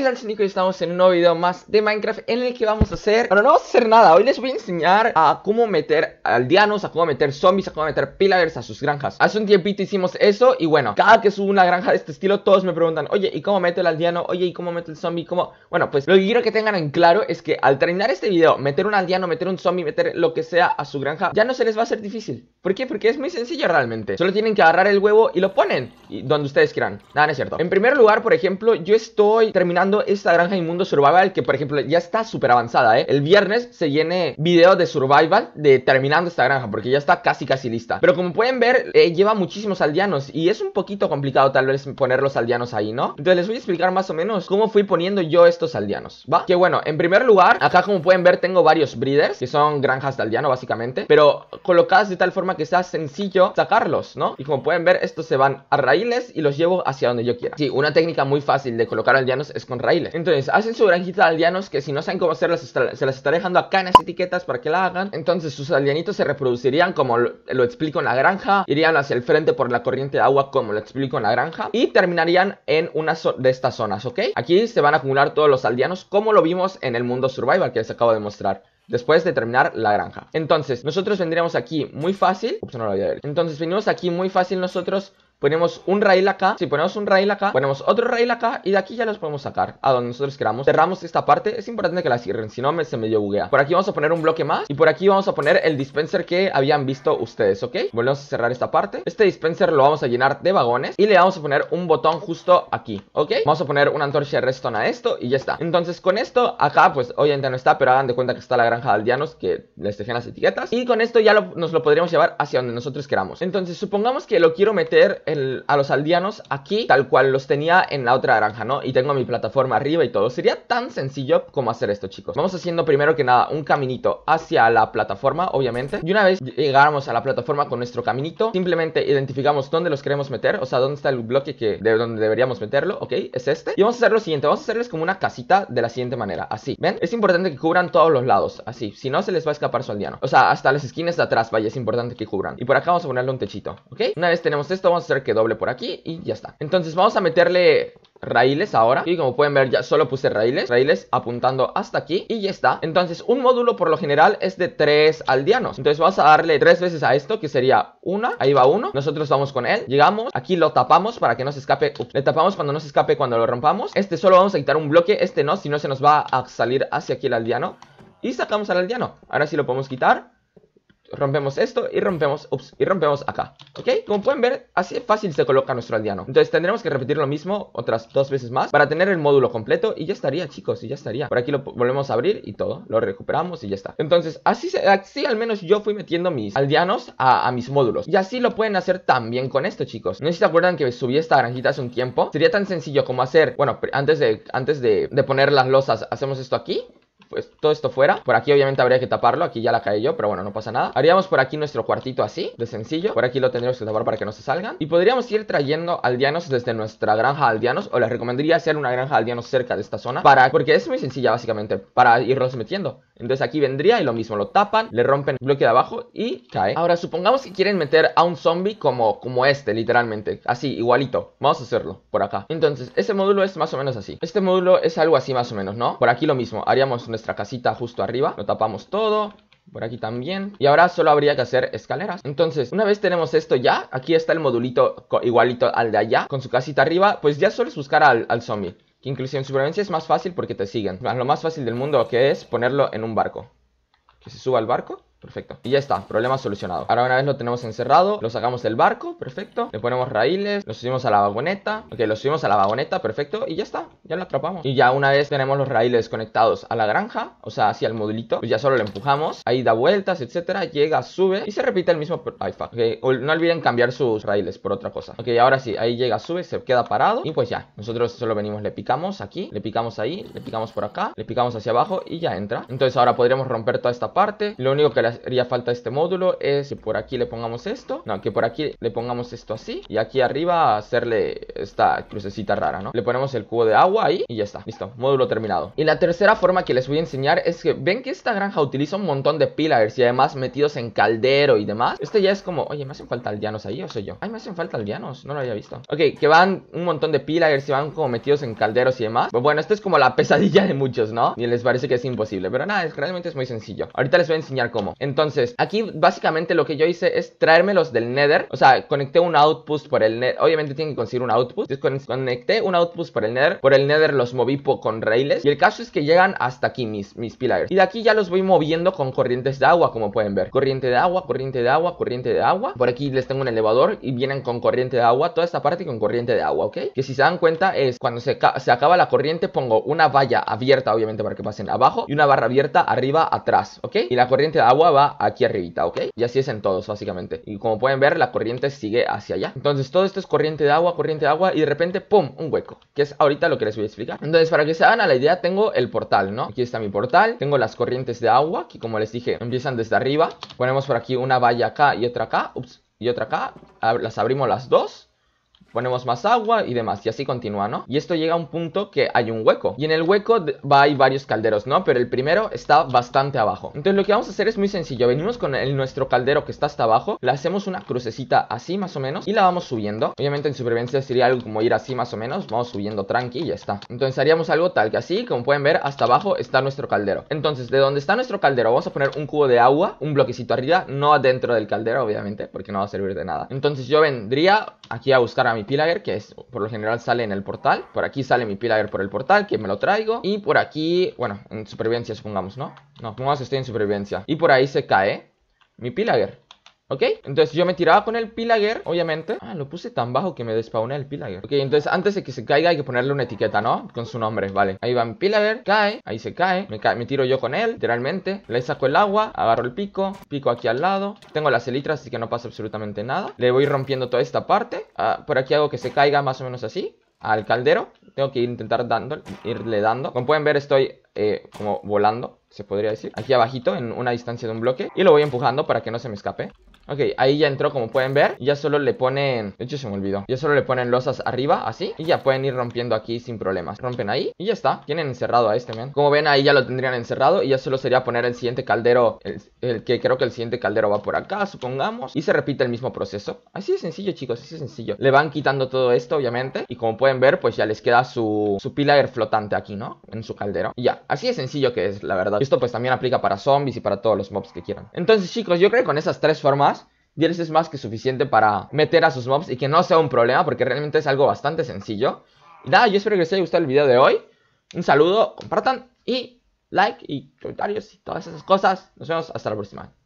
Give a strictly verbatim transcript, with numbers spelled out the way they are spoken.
tal, Nico? Y estamos en un nuevo video más de Minecraft en el que vamos a hacer... Bueno, no vamos a hacer nada. Hoy les voy a enseñar a cómo meter aldeanos, a cómo meter zombies, a cómo meter pillagers a sus granjas. Hace un tiempito hicimos eso y bueno, cada que subo una granja de este estilo todos me preguntan: oye, ¿y cómo meto el aldeano? Oye, ¿y cómo meto el zombie? ¿Cómo? Bueno, pues lo que quiero que tengan en claro es que al terminar este video, meter un aldeano, meter un zombie, meter lo que sea a su granja, ya no se les va a hacer difícil. ¿Por qué? Porque es muy sencillo realmente. Solo tienen que agarrar el huevo y lo ponen y donde ustedes quieran. Nada, no es cierto. En primer lugar, por ejemplo, yo estoy terminando esta granja de Mundo Survival, que por ejemplo ya está súper avanzada, ¿eh? El viernes se llene video de survival de terminando esta granja, porque ya está casi casi lista. Pero como pueden ver, eh, lleva muchísimos aldeanos y es un poquito complicado tal vez poner los aldeanos ahí, ¿no? Entonces les voy a explicar más o menos cómo fui poniendo yo estos aldeanos, ¿va? Que bueno, en primer lugar, acá como pueden ver tengo varios breeders, que son granjas de aldeano básicamente, pero colocadas de tal forma que sea sencillo sacarlos, ¿no? Y como pueden ver, estos se van a raíles y los llevo hacia donde yo quiera. Sí, una técnica muy fácil de colocar aldeanos es con raíles. Entonces, hacen su granjita de aldeanos, que si no saben cómo hacerlas, se las estaré dejando acá en las etiquetas para que la hagan. Entonces, sus aldeanitos se reproducirían como lo, lo explico en la granja, irían hacia el frente por la corriente de agua como lo explico en la granja, y terminarían en una de estas zonas, ¿ok? Aquí se van a acumular todos los aldeanos como lo vimos en el Mundo Survival que les acabo de mostrar, después de terminar la granja. Entonces, nosotros vendríamos aquí muy fácil. Ups, no lo voy a ver. Entonces, venimos aquí muy fácil nosotros. Ponemos un rail acá. Si ponemos un rail acá, ponemos otro rail acá. Y de aquí ya los podemos sacar a donde nosotros queramos. Cerramos esta parte. Es importante que la cierren, si no me, se medio buguea. Por aquí vamos a poner un bloque más. Y por aquí vamos a poner el dispenser que habían visto ustedes, ¿ok? Volvemos a cerrar esta parte. Este dispenser lo vamos a llenar de vagones. Y le vamos a poner un botón justo aquí, ¿ok? Vamos a poner una antorcha de redstone a esto y ya está. Entonces con esto acá, pues obviamente no está, pero hagan de cuenta que está la granja de aldeanos, que les dejé en las etiquetas. Y con esto ya lo, nos lo podríamos llevar hacia donde nosotros queramos. Entonces supongamos que lo quiero meter el, a los aldeanos aquí, tal cual los tenía en la otra granja, ¿no? Y tengo mi plataforma arriba y todo. Sería tan sencillo como hacer esto, chicos. Vamos haciendo primero que nada un caminito hacia la plataforma, obviamente. Y una vez llegáramos a la plataforma con nuestro caminito, simplemente identificamos dónde los queremos meter, o sea, dónde está el bloque que de donde deberíamos meterlo, ¿ok? Es este. Y vamos a hacer lo siguiente, vamos a hacerles como una casita de la siguiente manera, así, ¿ven? Es importante que cubran todos los lados, así, si no se les va a escapar su aldeano. O sea, hasta las esquinas de atrás, vaya, es importante que cubran. Y por acá vamos a ponerle un techito, ¿ok? Una vez tenemos esto, vamos a hacer que doble por aquí y ya está. Entonces vamos a meterle raíles ahora. Y como pueden ver, ya solo puse raíles. Raíles apuntando hasta aquí y ya está. Entonces un módulo por lo general es de tres aldeanos. Entonces vamos a darle tres veces a esto, que sería una. Ahí va uno. Nosotros vamos con él. Llegamos. Aquí lo tapamos para que no se escape. Ups. Le tapamos cuando no se escape cuando lo rompamos. Este solo vamos a quitar un bloque. Este no, si no se nos va a salir hacia aquí el aldeano. Y sacamos al aldeano. Ahora sí lo podemos quitar. Rompemos esto y rompemos, ups, y rompemos acá, ¿ok? Como pueden ver, así fácil se coloca nuestro aldeano. Entonces tendremos que repetir lo mismo otras dos veces más para tener el módulo completo. Y ya estaría, chicos, y ya estaría. Por aquí lo volvemos a abrir y todo, lo recuperamos y ya está. Entonces, así, se, así al menos yo fui metiendo mis aldeanos a, a mis módulos. Y así lo pueden hacer también con esto, chicos. No sé si se acuerdan que subí esta granjita hace un tiempo. Sería tan sencillo como hacer, bueno, antes de, antes de, de poner las losas, hacemos esto aquí. Pues todo esto fuera. Por aquí obviamente habría que taparlo. Aquí ya la caí yo, pero bueno, no pasa nada. Haríamos por aquí nuestro cuartito así, de sencillo. Por aquí lo tendríamos que tapar para que no se salgan. Y podríamos ir trayendo aldeanos desde nuestra granja de aldeanos. O les recomendaría hacer una granja de aldeanos cerca de esta zona, para, porque es muy sencilla básicamente, para irlos metiendo. Entonces aquí vendría y lo mismo, lo tapan, le rompen el bloque de abajo y cae. Ahora supongamos que quieren meter a un zombie como, como este, literalmente, así, igualito. Vamos a hacerlo por acá. Entonces este módulo es más o menos así. Este módulo es algo así más o menos, ¿no? Por aquí lo mismo, haríamos nuestra casita justo arriba, lo tapamos todo. Por aquí también. Y ahora solo habría que hacer escaleras. Entonces, una vez tenemos esto ya, aquí está el modulito igualito al de allá, con su casita arriba. Pues ya solo es buscar al, al zombie, que inclusive en supervivencia es más fácil porque te siguen. Lo más fácil del mundo, que es ponerlo en un barco. Que se suba al barco. Perfecto. Y ya está, problema solucionado. Ahora una vez lo tenemos encerrado, lo sacamos del barco, perfecto. Le ponemos raíles, lo subimos a la vagoneta. Ok, lo subimos a la vagoneta, perfecto. Y ya está, ya lo atrapamos. Y ya una vez tenemos los raíles conectados a la granja, o sea, hacia el modulito, pues ya solo lo empujamos. Ahí da vueltas, etcétera, llega, sube y se repite el mismo. Ay, fuck. Okay, no olviden cambiar sus raíles por otra cosa. Ok, ahora sí, ahí llega, sube, se queda parado. Y pues ya, nosotros solo venimos, le picamos aquí, le picamos ahí, le picamos por acá, le picamos hacia abajo y ya entra. Entonces ahora podríamos romper toda esta parte. Lo único que le le haría falta este módulo es que por aquí le pongamos esto. No, que por aquí le pongamos esto así. Y aquí arriba hacerle esta crucecita rara, ¿no? Le ponemos el cubo de agua ahí y ya está, listo, módulo terminado. Y la tercera forma que les voy a enseñar es que ven que esta granja utiliza un montón de pillagers y además metidos en caldero y demás. Este ya es como, oye, ¿me hacen falta aldeanos ahí o soy yo? Ay, me hacen falta aldeanos, no lo había visto. Ok, que van un montón de pillagers y van como metidos en calderos y demás. Pues bueno, esto es como la pesadilla de muchos, ¿no? Y les parece que es imposible, pero nada, es, realmente es muy sencillo. Ahorita les voy a enseñar cómo. Entonces, aquí básicamente lo que yo hice es traérmelos del Nether. O sea, conecté un outpost por el Nether. Obviamente tienen que conseguir un outpost. Entonces conecté un outpost por el Nether. Por el Nether los moví con raíles. Y el caso es que llegan hasta aquí mis, mis pillagers. Y de aquí ya los voy moviendo con corrientes de agua, como pueden ver. Corriente de agua, corriente de agua, corriente de agua. Por aquí les tengo un elevador y vienen con corriente de agua. Toda esta parte con corriente de agua, ¿ok? Que si se dan cuenta es cuando se, se acaba la corriente pongo una valla abierta, obviamente para que pasen abajo. Y una barra abierta arriba, atrás, ¿ok? Y la corriente de agua va aquí arribita, ¿ok? Y así es en todos, básicamente. Y como pueden ver, la corriente sigue hacia allá. Entonces todo esto es corriente de agua, corriente de agua. Y de repente, ¡pum! Un hueco. Que es ahorita lo que les voy a explicar. Entonces, para que se hagan a la idea, tengo el portal, ¿no? Aquí está mi portal. Tengo las corrientes de agua, que como les dije, empiezan desde arriba. Ponemos por aquí una valla acá y otra acá. Ups. Y otra acá. Las abrimos las dos. Ponemos más agua y demás, y así continúa, ¿no? Y esto llega a un punto que hay un hueco. Y en el hueco va, hay varios calderos, ¿no? Pero el primero está bastante abajo. Entonces lo que vamos a hacer es muy sencillo. Venimos con el, nuestro caldero que está hasta abajo. Le hacemos una crucecita así más o menos. Y la vamos subiendo. Obviamente en supervivencia sería algo como ir así más o menos. Vamos subiendo tranqui y ya está. Entonces haríamos algo tal que así, como pueden ver, hasta abajo está nuestro caldero. Entonces de donde está nuestro caldero vamos a poner un cubo de agua, un bloquecito arriba. No dentro del caldero, obviamente, porque no va a servir de nada. Entonces yo vendría aquí a buscar a mi pillager, que es por lo general sale en el portal. Por aquí sale mi pillager por el portal, que me lo traigo. Y por aquí, bueno, en supervivencia supongamos, ¿no? No, supongamos que estoy en supervivencia. Y por ahí se cae mi pillager. ¿Ok? Entonces yo me tiraba con el pillager, obviamente. Ah, lo puse tan bajo que me despawné el pillager. Ok, entonces antes de que se caiga hay que ponerle una etiqueta, ¿no? Con su nombre, vale. Ahí va mi pillager, cae, ahí se cae. Me, cae, me tiro yo con él, literalmente. Le saco el agua, agarro el pico, pico aquí al lado. Tengo las elitras, así que no pasa absolutamente nada. Le voy rompiendo toda esta parte. Ah, por aquí hago que se caiga más o menos así. Al caldero. Tengo que intentar dando, irle dando. Como pueden ver estoy eh, como volando, se podría decir. Aquí abajito, en una distancia de un bloque. Y lo voy empujando para que no se me escape. Ok, ahí ya entró, como pueden ver. Ya solo le ponen... De hecho se me olvidó. Ya solo le ponen losas arriba, así. Y ya pueden ir rompiendo aquí sin problemas. Rompen ahí y ya está. Tienen encerrado a este, man. Como ven, ahí ya lo tendrían encerrado. Y ya solo sería poner el siguiente caldero. El, el que creo que el siguiente caldero va por acá, supongamos. Y se repite el mismo proceso. Así de sencillo, chicos, así de sencillo. Le van quitando todo esto, obviamente. Y como pueden ver, pues ya les queda su, su pillager flotante aquí, ¿no? En su caldero. Y ya, así de sencillo que es, la verdad. Y esto pues también aplica para zombies y para todos los mobs que quieran. Entonces, chicos, yo creo que con esas tres formas ya les es más que suficiente para meter a sus mobs y que no sea un problema, porque realmente es algo bastante sencillo. Y nada, yo espero que les haya gustado el video de hoy. Un saludo, compartan y like y comentarios y todas esas cosas. Nos vemos hasta la próxima.